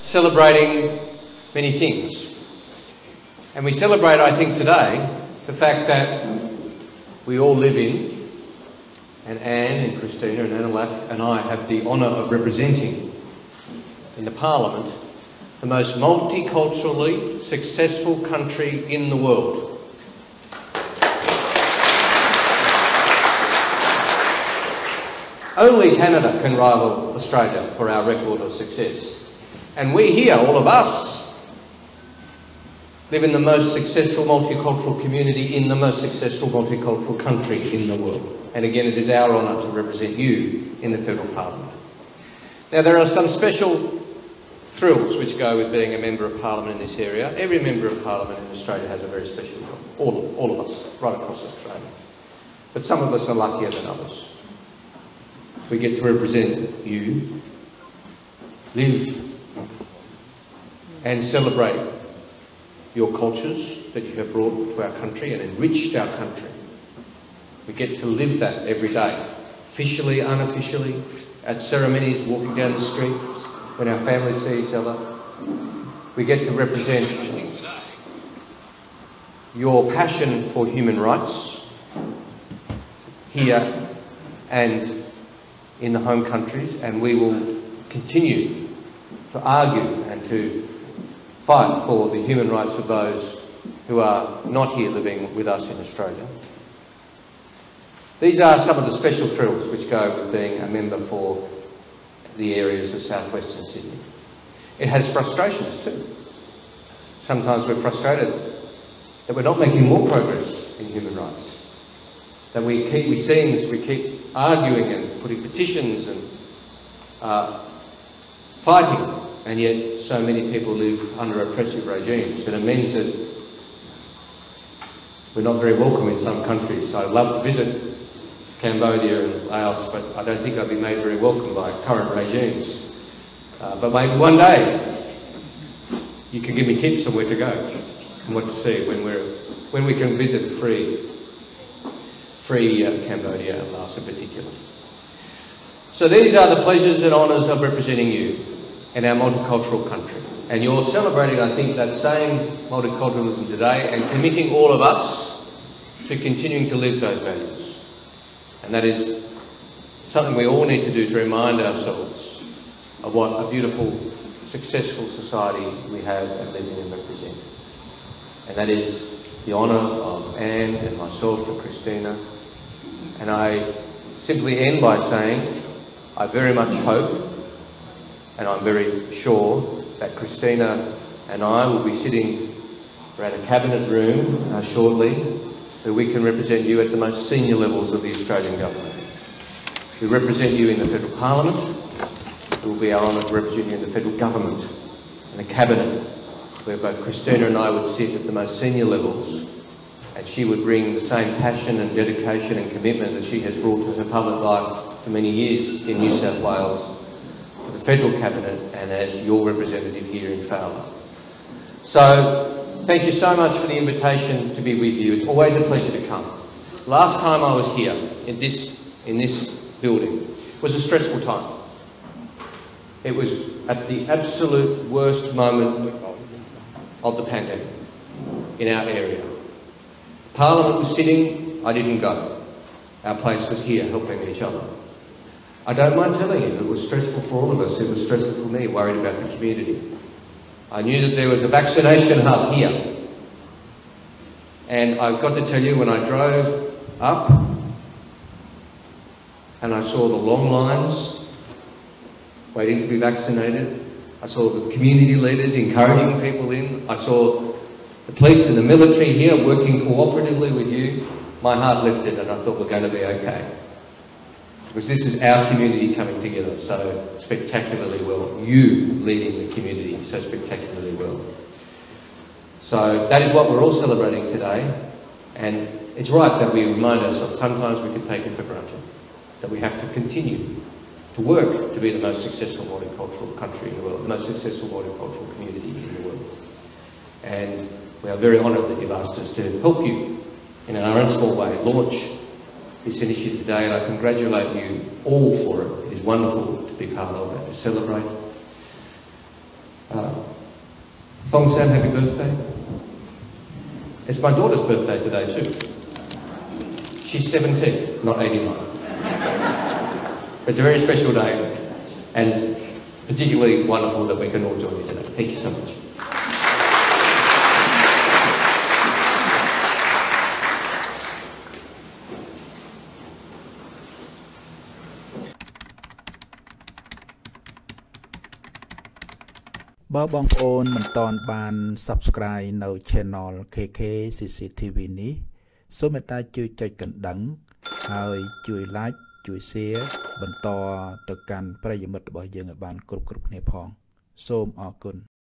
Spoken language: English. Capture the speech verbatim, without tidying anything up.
celebrating many things. And we celebrate, I think, today the fact that we all live in, and Anne and Christina and Annalak and I have the honour of representing in the Parliament the most multiculturally successful country in the world. Only Canada can rival Australia for our record of success. And we here, all of us, live in the most successful multicultural community in the most successful multicultural country in the world. And again, it is our honour to represent you in the Federal Parliament. Now, there are some special thrills which go with being a Member of Parliament in this area. Every Member of Parliament in Australia has a very special job. All of, all of us, right across Australia. But some of us are luckier than others. We get to represent you, live and celebrate your cultures that you have brought to our country and enriched our country. We get to live that every day, officially, unofficially, at ceremonies, walking down the street, when our families see each other. We get to represent your passion for human rights here and in the home countries, and we will continue to argue and to fight for the human rights of those who are not here living with us in Australia. These are some of the special thrills which go with being a member for the areas of southwestern Sydney. It has frustrations too. Sometimes we're frustrated that we're not making more progress in human rights. That we keep, we seem, we keep arguing and putting petitions and uh, fighting, and yet so many people live under oppressive regimes, and it means that we're not very welcome in some countries. So I'd love to visit Cambodia and Laos, but I don't think I'd be made very welcome by current regimes. Uh, but maybe one day you can give me tips on where to go and what to see when we're when we can visit free. Free uh, Cambodia and Laos in particular. So these are the pleasures and honours of representing you in our multicultural country. And you're celebrating, I think, that same multiculturalism today and committing all of us to continuing to live those values. And that is something we all need to do to remind ourselves of what a beautiful, successful society we have and live in and represent. And that is the honour of Anne and myself and Christina. And I simply end by saying, I very much hope, and I'm very sure, that Christina and I will be sitting around a cabinet room uh, shortly, where we can represent you at the most senior levels of the Australian government. We represent you in the Federal Parliament. It will be our honour to represent you in the Federal Government and the Cabinet, where both Christina and I would sit at the most senior levels, and she would bring the same passion and dedication and commitment that she has brought to her public life for many years in New South Wales, to the Federal Cabinet and as your representative here in Fowler. So, thank you so much for the invitation to be with you. It's always a pleasure to come. Last time I was here in this, in this building was a stressful time. It was at the absolute worst moment of the pandemic in our area. Parliament was sitting, I didn't go. Our place was here helping each other. I don't mind telling you, it was stressful for all of us. It was stressful for me, worried about the community. I knew that there was a vaccination hub here. And I've got to tell you, when I drove up and I saw the long lines waiting to be vaccinated, I saw the community leaders encouraging people in, I saw the police and the military here working cooperatively with you, my heart lifted and I thought we're going to be okay. Because this is our community coming together so spectacularly well. You leading the community so spectacularly well. So that is what we're all celebrating today. And it's right that we remind ourselves, sometimes we can take it for granted, that we have to continue to work to be the most successful multicultural country in the world, the most successful multicultural community in the world. And we are very honoured that you've asked us to help you in our own small way launch this initiative today, and I congratulate you all for it. It is wonderful to be part of it, to celebrate. Uh, Fong Sam, happy birthday. It's my daughter's birthday today too. She's seventeen, not eighty-nine. It's a very special day and it's particularly wonderful that we can all join you today. Thank you so much. Ba bong on មិនតន់បាន subscribe នៅ channel เค เค ซี ซี ที วี នេះសូមមេត្តាជួយចុចកណ្ដឹងហើយជួយ like ជួយ share បន្តទៅកាន់ប្រិយមិត្តរបស់យើងឲ្យបានគ្រប់គ្រប់គ្នាផងសូមអរគុណ